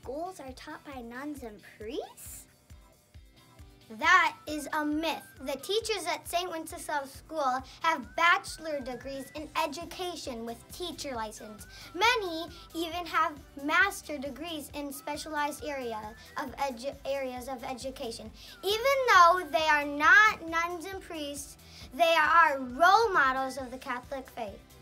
schools are taught by nuns and priests? That is a myth. The teachers at St. Wenceslaus School have bachelor degrees in education with teacher license. Many even have master degrees in specialized areas of education. Even though they are not nuns and priests, they are role models of the Catholic faith.